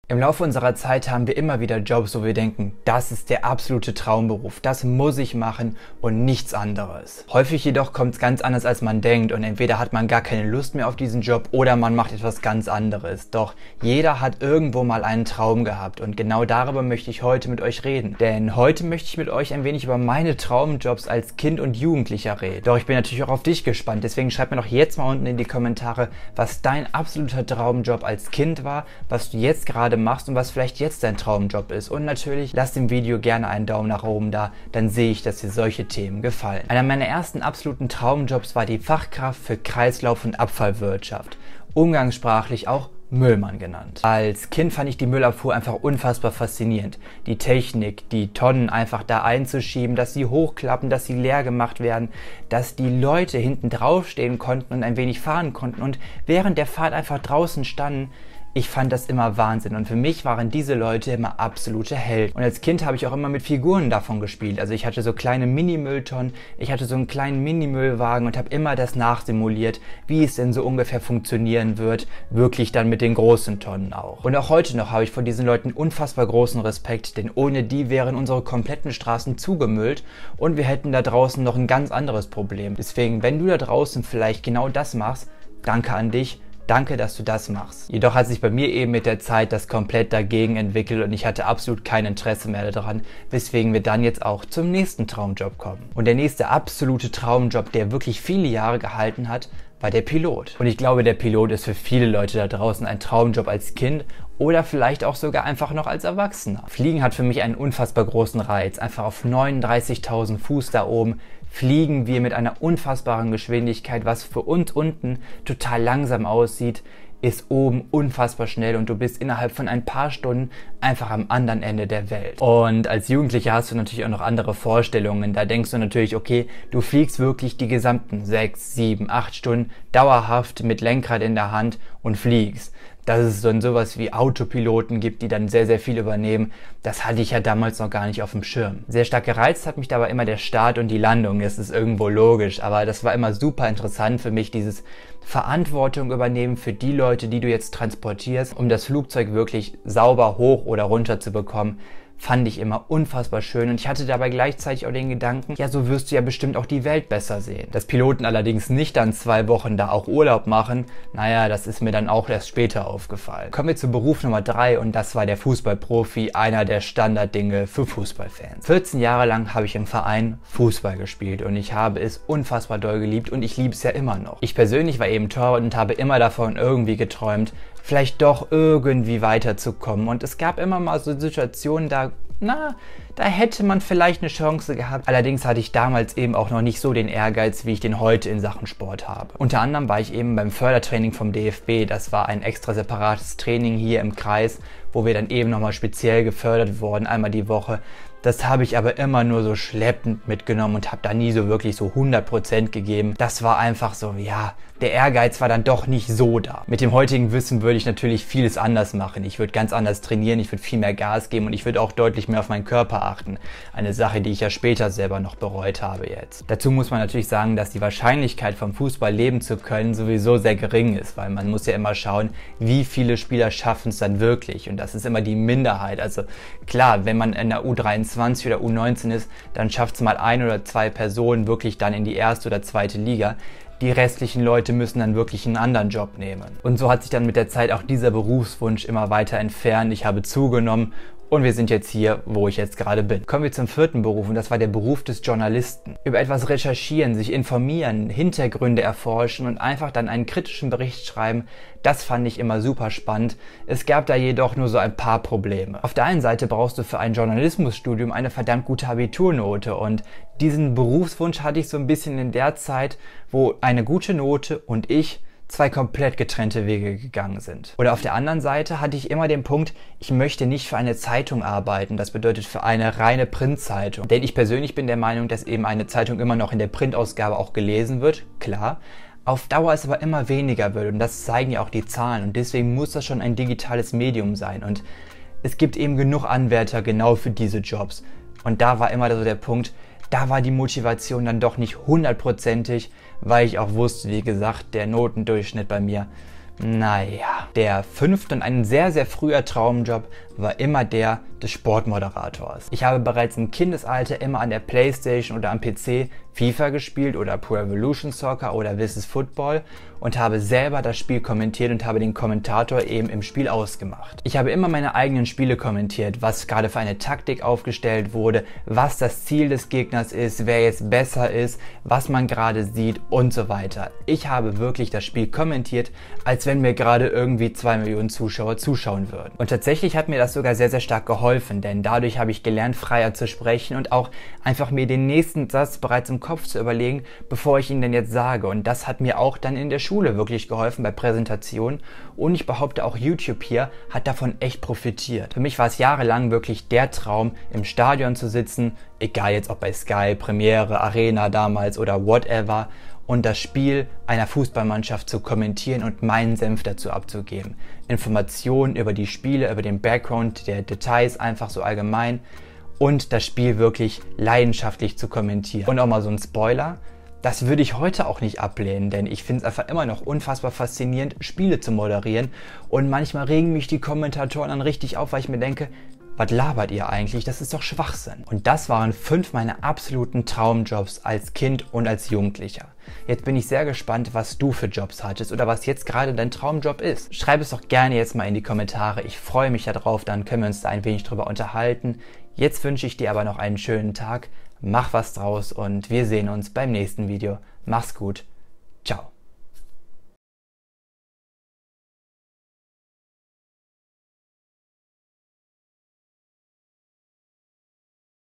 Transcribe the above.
Im Laufe unserer Zeit haben wir immer wieder Jobs, wo wir denken, das ist der absolute Traumberuf, das muss ich machen und nichts anderes. Häufig jedoch kommt es ganz anders, als man denkt und entweder hat man gar keine Lust mehr auf diesen Job oder man macht etwas ganz anderes. Doch jeder hat irgendwo mal einen Traum gehabt und genau darüber möchte ich heute mit euch reden. Denn heute möchte ich mit euch ein wenig über meine Traumjobs als Kind und Jugendlicher reden. Doch ich bin natürlich auch auf dich gespannt, deswegen schreib mir doch jetzt mal unten in die Kommentare, was dein absoluter Traumjob als Kind war, was du jetzt gerade machst und was vielleicht jetzt dein Traumjob ist. Und natürlich lass dem Video gerne einen Daumen nach oben da, dann sehe ich, dass dir solche Themen gefallen. Einer meiner ersten absoluten Traumjobs war die Fachkraft für Kreislauf- und Abfallwirtschaft, umgangssprachlich auch Müllmann genannt. Als Kind fand ich die Müllabfuhr einfach unfassbar faszinierend. Die Technik, die Tonnen einfach da einzuschieben, dass sie hochklappen, dass sie leer gemacht werden, dass die Leute hinten drauf stehen konnten und ein wenig fahren konnten und während der Fahrt einfach draußen standen. Ich fand das immer Wahnsinn und für mich waren diese Leute immer absolute Helden. Und als Kind habe ich auch immer mit Figuren davon gespielt. Also ich hatte so kleine Mini-Mülltonnen, ich hatte so einen kleinen Mini-Müllwagen und habe immer das nachsimuliert, wie es denn so ungefähr funktionieren wird, wirklich dann mit den großen Tonnen auch. Und auch heute noch habe ich vor diesen Leuten unfassbar großen Respekt, denn ohne die wären unsere kompletten Straßen zugemüllt und wir hätten da draußen noch ein ganz anderes Problem. Deswegen, wenn du da draußen vielleicht genau das machst, danke an dich. Danke, dass du das machst. Jedoch hat sich bei mir eben mit der Zeit das komplett dagegen entwickelt und ich hatte absolut kein Interesse mehr daran, weswegen wir dann jetzt auch zum nächsten Traumjob kommen. Und der nächste absolute Traumjob, der wirklich viele Jahre gehalten hat, war der Pilot. Und ich glaube, der Pilot ist für viele Leute da draußen ein Traumjob als Kind oder vielleicht auch sogar einfach noch als Erwachsener. Fliegen hat für mich einen unfassbar großen Reiz. Einfach auf 39.000 Fuß da oben fliegen wir mit einer unfassbaren Geschwindigkeit, was für uns unten total langsam aussieht, ist oben unfassbar schnell und du bist innerhalb von ein paar Stunden einfach am anderen Ende der Welt. Und als Jugendlicher hast du natürlich auch noch andere Vorstellungen. Da denkst du natürlich, okay, du fliegst wirklich die gesamten 6, 7, 8 Stunden dauerhaft mit Lenkrad in der Hand und fliegst. Dass es dann sowas wie Autopiloten gibt, die dann sehr, sehr viel übernehmen, das hatte ich ja damals noch gar nicht auf dem Schirm. Sehr stark gereizt hat mich dabei immer der Start und die Landung. Das ist irgendwo logisch, aber das war immer super interessant für mich, dieses Verantwortung übernehmen für die Leute, die du jetzt transportierst, um das Flugzeug wirklich sauber hoch oder runter zu bekommen. Fand ich immer unfassbar schön und ich hatte dabei gleichzeitig auch den Gedanken, ja, so wirst du ja bestimmt auch die Welt besser sehen. Dass Piloten allerdings nicht dann 2 Wochen da auch Urlaub machen, naja, das ist mir dann auch erst später aufgefallen. Kommen wir zu Beruf Nummer 3 und das war der Fußballprofi, einer der Standarddinge für Fußballfans. 14 Jahre lang habe ich im Verein Fußball gespielt und ich habe es unfassbar doll geliebt und ich liebe es ja immer noch. Ich persönlich war eben Torwart und habe immer davon irgendwie geträumt, vielleicht doch irgendwie weiterzukommen. Und es gab immer mal so Situationen, da hätte man vielleicht eine Chance gehabt. Allerdings hatte ich damals eben auch noch nicht so den Ehrgeiz, wie ich den heute in Sachen Sport habe. Unter anderem war ich eben beim Fördertraining vom DFB. Das war ein extra separates Training hier im Kreis, wo wir dann eben nochmal speziell gefördert wurden, einmal die Woche. Das habe ich aber immer nur so schleppend mitgenommen und habe da nie so wirklich so 100% gegeben. Das war einfach so, ja, der Ehrgeiz war dann doch nicht so da. Mit dem heutigen Wissen würde ich natürlich vieles anders machen. Ich würde ganz anders trainieren, ich würde viel mehr Gas geben und ich würde auch deutlich mehr auf meinen Körper achten. Eine Sache, die ich ja später selber noch bereut habe jetzt. Dazu muss man natürlich sagen, dass die Wahrscheinlichkeit vom Fußball leben zu können sowieso sehr gering ist, weil man muss ja immer schauen, wie viele Spieler schaffen es dann wirklich und das ist immer die Minderheit. Also klar, wenn man in der U23 oder U19 ist, dann schafft es mal 1 oder 2 Personen wirklich dann in die erste oder zweite Liga. Die restlichen Leute müssen dann wirklich einen anderen Job nehmen. Und so hat sich dann mit der Zeit auch dieser Berufswunsch immer weiter entfernt. Ich habe zugenommen und wir sind jetzt hier, wo ich jetzt gerade bin. Kommen wir zum 4. Beruf und das war der Beruf des Journalisten. Über etwas recherchieren, sich informieren, Hintergründe erforschen und einfach dann einen kritischen Bericht schreiben, das fand ich immer super spannend. Es gab da jedoch nur so ein paar Probleme. Auf der einen Seite brauchst du für ein Journalismusstudium eine verdammt gute Abiturnote und diesen Berufswunsch hatte ich so ein bisschen in der Zeit, wo eine gute Note und ich 2 komplett getrennte Wege gegangen sind. Oder auf der anderen Seite hatte ich immer den Punkt, ich möchte nicht für eine Zeitung arbeiten, das bedeutet für eine reine Printzeitung. Denn ich persönlich bin der Meinung, dass eben eine Zeitung immer noch in der Printausgabe auch gelesen wird, klar. Auf Dauer es aber immer weniger wird und das zeigen ja auch die Zahlen und deswegen muss das schon ein digitales Medium sein und es gibt eben genug Anwärter genau für diese Jobs. Und da war immer so der Punkt, da war die Motivation dann doch nicht 100%ig, weil ich auch wusste, wie gesagt, der Notendurchschnitt bei mir Naja, der fünfte und ein sehr, sehr früher Traumjob war immer der des Sportmoderators. Ich habe bereits im Kindesalter immer an der Playstation oder am PC FIFA gespielt oder Pro Evolution Soccer oder This is Football und habe selber das Spiel kommentiert und habe den Kommentator eben im Spiel ausgemacht. Ich habe immer meine eigenen Spiele kommentiert, was gerade für eine Taktik aufgestellt wurde, was das Ziel des Gegners ist, wer jetzt besser ist, was man gerade sieht und so weiter. Ich habe wirklich das Spiel kommentiert, als wenn mir gerade irgendwie 2 Millionen Zuschauer zuschauen würden. Und tatsächlich hat mir das sogar sehr, sehr stark geholfen, denn dadurch habe ich gelernt, freier zu sprechen und auch einfach mir den nächsten Satz bereits im Kopf zu überlegen, bevor ich ihn denn jetzt sage. Und das hat mir auch dann in der Schule wirklich geholfen bei Präsentationen. Und ich behaupte, auch YouTube hier hat davon echt profitiert. Für mich war es jahrelang wirklich der Traum, im Stadion zu sitzen, egal jetzt ob bei Sky, Premiere, Arena damals oder whatever, und das Spiel einer Fußballmannschaft zu kommentieren und meinen Senf dazu abzugeben. Informationen über die Spiele, über den Background, der Details einfach so allgemein und das Spiel wirklich leidenschaftlich zu kommentieren. Und auch mal so ein Spoiler, das würde ich heute auch nicht ablehnen, denn ich finde es einfach immer noch unfassbar faszinierend, Spiele zu moderieren und manchmal regen mich die Kommentatoren dann richtig auf, weil ich mir denke, was labert ihr eigentlich? Das ist doch Schwachsinn. Und das waren 5 meiner absoluten Traumjobs als Kind und als Jugendlicher. Jetzt bin ich sehr gespannt, was du für Jobs hattest oder was jetzt gerade dein Traumjob ist. Schreib es doch gerne jetzt mal in die Kommentare. Ich freue mich darauf, dann können wir uns da ein wenig drüber unterhalten. Jetzt wünsche ich dir aber noch einen schönen Tag. Mach was draus und wir sehen uns beim nächsten Video. Mach's gut. Ciao.